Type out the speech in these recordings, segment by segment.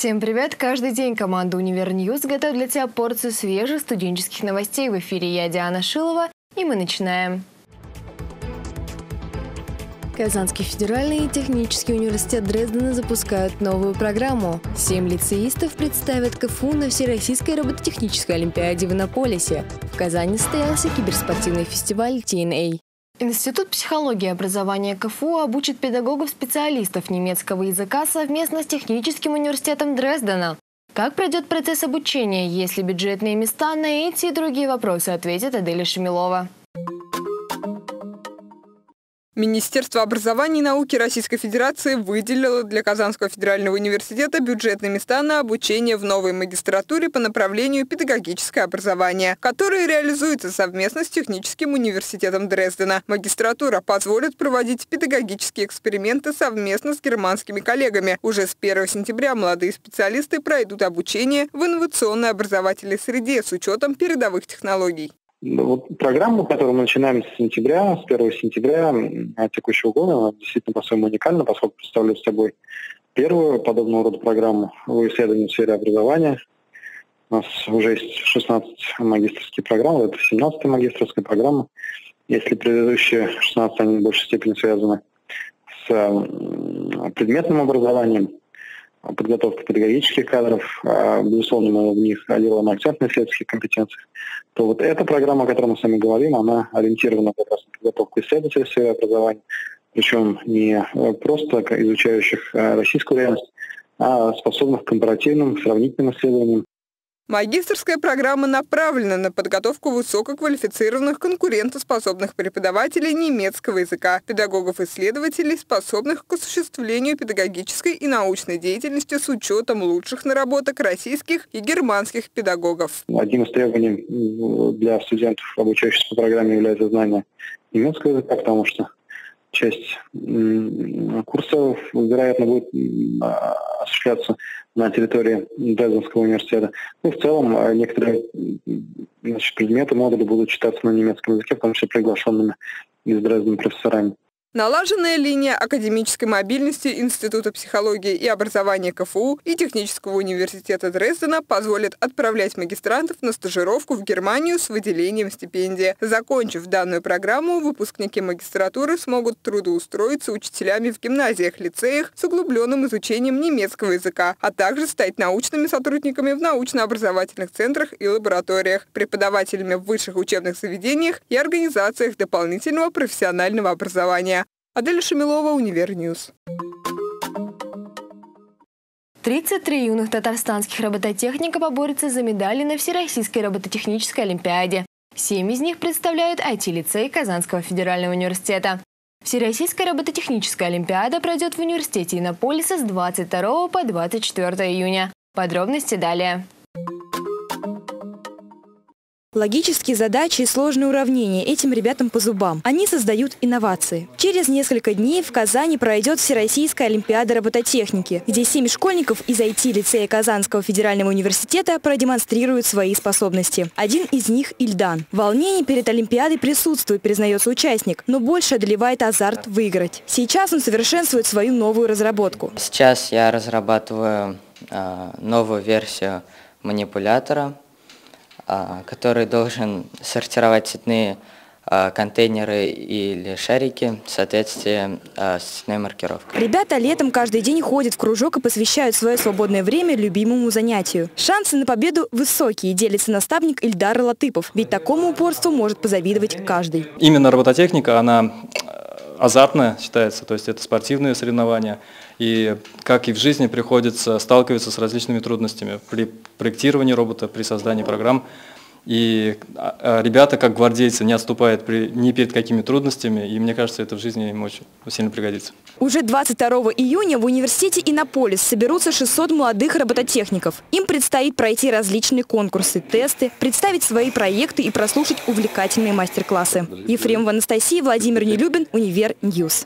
Всем привет! Каждый день команда Универньюз готовит для тебя порцию свежих студенческих новостей. В эфире я, Диана Шилова, и мы начинаем. Казанский федеральный и технический университет Дрездена запускают новую программу. 7 лицеистов представят КФУ на Всероссийской робототехнической олимпиаде в Иннополисе. В Казани состоялся киберспортивный фестиваль TNA. Институт психологии и образования КФУ обучит педагогов-специалистов немецкого языка совместно с техническим университетом Дрездена. Как пройдет процесс обучения, есть ли бюджетные места, на эти и другие вопросы ответит Аделя Шамилова. Министерство образования и науки Российской Федерации выделило для Казанского федерального университета бюджетные места на обучение в новой магистратуре по направлению педагогическое образование, которое реализуется совместно с техническим университетом Дрездена. Магистратура позволит проводить педагогические эксперименты совместно с германскими коллегами. Уже с 1 сентября молодые специалисты пройдут обучение в инновационной образовательной среде с учетом передовых технологий. Вот программа, которую мы начинаем с 1 сентября текущего года, она действительно по-своему уникальна, поскольку представляет собой первую подобного рода программу в исследовании в сфере образования. У нас уже есть 16 магистерских программ, это 17-я магистерская программа. Если предыдущие 16, они в большей степени связаны с предметным образованием, подготовка педагогических кадров, безусловно, мы в них делаем акцент на исследовательских компетенциях, то вот эта программа, о которой мы с вами говорим, она ориентирована как раз на подготовку исследователей в сфере образования, причем не просто изучающих российскую реальность, а способных к компаративным, сравнительным исследованиям. Магистерская программа направлена на подготовку высококвалифицированных конкурентоспособных преподавателей немецкого языка, педагогов-исследователей, способных к осуществлению педагогической и научной деятельности с учетом лучших наработок российских и германских педагогов. Одним из требований для студентов, обучающихся по программе, является знание немецкого языка, потому что часть курсов, вероятно, будет осуществляться на территории Дрезденского университета. Ну, в целом, некоторые предметы, модули будут читаться на немецком языке, в том числе приглашенными из Дрездена профессорами. Налаженная линия академической мобильности Института психологии и образования КФУ и Технического университета Дрездена позволит отправлять магистрантов на стажировку в Германию с выделением стипендии. Закончив данную программу, выпускники магистратуры смогут трудоустроиться учителями в гимназиях, лицеях с углубленным изучением немецкого языка, а также стать научными сотрудниками в научно-образовательных центрах и лабораториях, преподавателями в высших учебных заведениях и организациях дополнительного профессионального образования. Аделя Шамилова, Универньюз. 33 юных татарстанских робототехника поборются за медали на Всероссийской робототехнической олимпиаде. 7 из них представляют IT-лицей Казанского федерального университета. Всероссийская робототехническая олимпиада пройдет в университете Иннополиса с 22 по 24 июня. Подробности далее. Логические задачи и сложные уравнения этим ребятам по зубам. Они создают инновации. Через несколько дней в Казани пройдет Всероссийская олимпиада робототехники, где 7 школьников из IT-лицея Казанского федерального университета продемонстрируют свои способности. Один из них – Ильдан. Волнение перед олимпиадой присутствует, признается участник, но больше одолевает азарт выиграть. Сейчас он совершенствует свою новую разработку. Сейчас я разрабатываю новую версию манипулятора, который должен сортировать цветные контейнеры или шарики в соответствии с цветной маркировкой. Ребята летом каждый день ходят в кружок и посвящают свое свободное время любимому занятию. Шансы на победу высокие, делится наставник Ильдар Латыпов, ведь такому упорству может позавидовать каждый. Именно робототехника, она азартная считается, то есть это спортивные соревнования. И как и в жизни приходится сталкиваться с различными трудностями при проектировании робота, при создании программ. И ребята, как гвардейцы, не отступают ни перед какими трудностями, и мне кажется, это в жизни им очень сильно пригодится. Уже 22 июня в университете Иннополис соберутся 600 молодых робототехников. Им предстоит пройти различные конкурсы, тесты, представить свои проекты и прослушать увлекательные мастер-классы. Ефремова Анастасия, Владимир Нелюбин, Универньюз.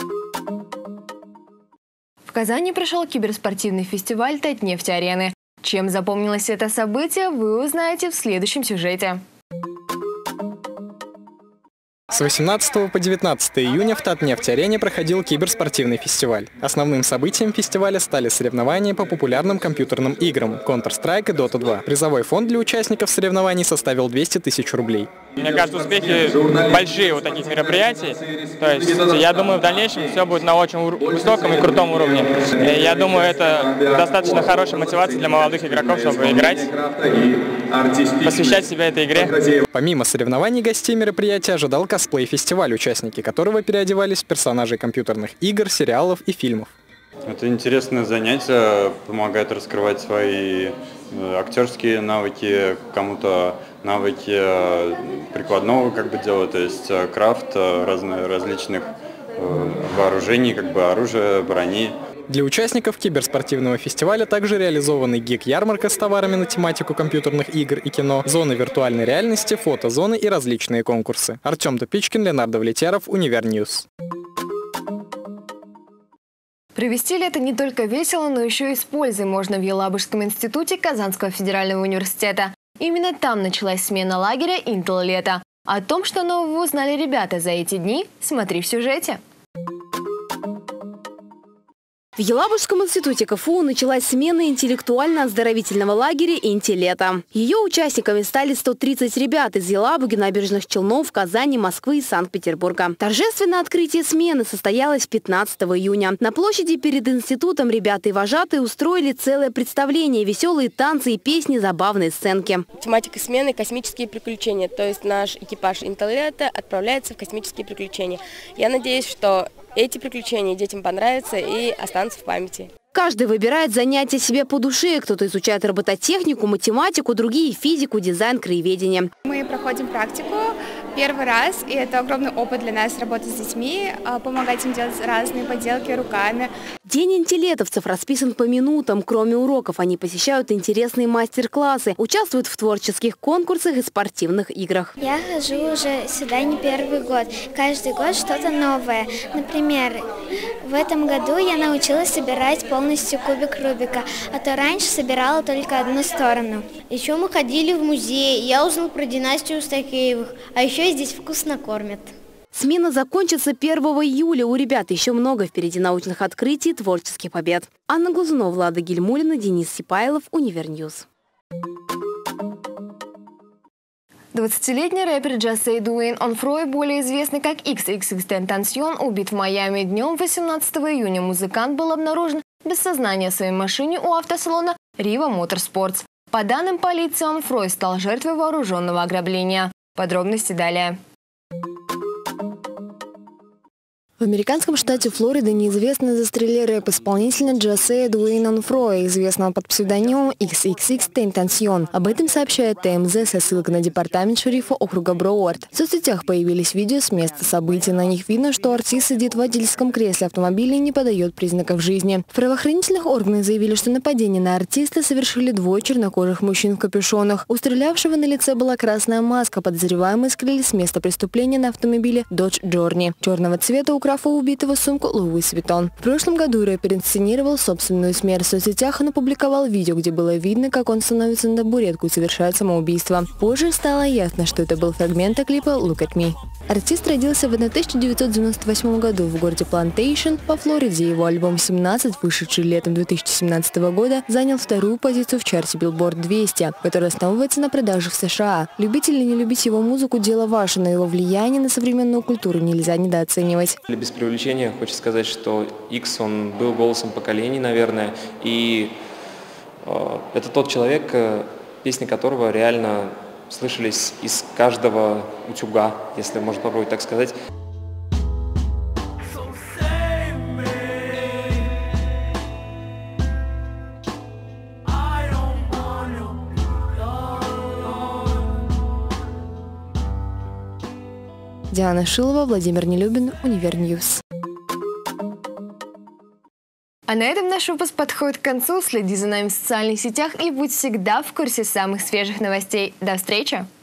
В Казани прошел киберспортивный фестиваль «Татнефть-арены». Чем запомнилось это событие, вы узнаете в следующем сюжете. С 18 по 19 июня в Татнефть-арене проходил киберспортивный фестиваль. Основным событием фестиваля стали соревнования по популярным компьютерным играм Counter-Strike и Dota 2. Призовой фонд для участников соревнований составил 200 тысяч рублей. Мне кажется, успехи большие у таких мероприятий. То есть я думаю, в дальнейшем все будет на очень высоком и крутом уровне. И я думаю, это достаточно хорошая мотивация для молодых игроков, чтобы играть, посвящать себя этой игре. Помимо соревнований гостей мероприятия ожидал косплей-фестиваль, участники которого переодевались в персонажей компьютерных игр, сериалов и фильмов. Это интересное занятие, помогает раскрывать свои актерские навыки, кому-то навыки прикладного дела, то есть крафт различных вооружений, оружия, брони. Для участников киберспортивного фестиваля также реализованы гик-ярмарка с товарами на тематику компьютерных игр и кино, зоны виртуальной реальности, фотозоны и различные конкурсы. Артем Тупичкин, Леонардо Влетьяров, Универньюз. Провести лето не только весело, но еще и с пользой можно в Елабужском институте Казанского федерального университета. Именно там началась смена лагеря «Интел Лето». О том, что нового узнали ребята за эти дни, смотри в сюжете. В Елабужском институте КФУ началась смена интеллектуально-оздоровительного лагеря «Интеллето». Ее участниками стали 130 ребят из Елабуги, Набережных Челнов, Казани, Москвы и Санкт-Петербурга. Торжественное открытие смены состоялось 15 июня. На площади перед институтом ребята и вожатые устроили целое представление, веселые танцы и песни, забавные сценки. Тематика смены – космические приключения. То есть наш экипаж «Интеллето» отправляется в космические приключения. Я надеюсь, что эти приключения детям понравятся и останутся в памяти. Каждый выбирает занятия себе по душе. Кто-то изучает робототехнику, математику, другие – физику, дизайн, краеведение. Мы проходим практику первый раз, и это огромный опыт для нас работать с детьми, помогать им делать разные поделки руками. День интеллетовцев расписан по минутам. Кроме уроков, они посещают интересные мастер-классы, участвуют в творческих конкурсах и спортивных играх. Я хожу уже сюда не первый год. Каждый год что-то новое. Например, в этом году я научилась собирать полностью кубик Рубика, а то раньше собирала только одну сторону. Еще мы ходили в музей, я узнал про династию Стакеевых, а еще здесь вкусно кормят. Смена закончится 1 июля. У ребят еще много впереди научных открытий и творческих побед. Анна Глазунова, Влада Гельмулина, Денис Сипайлов, Универньюз. 20-летний рэпер Джасей Дуэйн Онфрой, более известный как XXXTentacion, убит в Майами. Днем 18 июня музыкант был обнаружен без сознания в своей машине у автосалона Riva Motorsports. По данным полиции, Онфрой стал жертвой вооруженного ограбления. Подробности далее. В американском штате Флорида неизвестно застрелили рэп-исполнителя Джасея Дуэйна Онфроя, известного под псевдонимом XXXTentacion. Об этом сообщает ТМЗ со ссылкой на департамент шерифа округа Броуард. В соцсетях появились видео с места событий. На них видно, что артист сидит в водительском кресле автомобиля и не подает признаков жизни. В правоохранительных органах заявили, что нападение на артиста совершили двое чернокожих мужчин в капюшонах. У стрелявшего на лице была красная маска. Подозреваемые скрылись с места преступления на автомобиле Dodge Journey черного цвета, украв у убитого сумку Луис Виттон. В прошлом году рэпер инсценировал собственную смерть. В соцсетях он опубликовал видео, где было видно, как он становится на табуретку и совершает самоубийство. Позже стало ясно, что это был фрагмент клипа «Look at Me». Артист родился в 1998 году в городе Плантейшн во Флориде. Его альбом «17», вышедший летом 2017 года, занял вторую позицию в чарте Billboard 200, который основывается на продажах в США. Любить или не любить его музыку – дело ваше, но его влияние на современную культуру нельзя недооценивать. Без преувеличения хочется сказать, что X, он был голосом поколений, наверное, и это тот человек, песни которого реально слышались из каждого утюга, если можно попробовать так сказать. Диана Шилова, Владимир Нелюбин, Универньюз. А на этом наш выпуск подходит к концу. Следи за нами в социальных сетях и будь всегда в курсе самых свежих новостей. До встречи!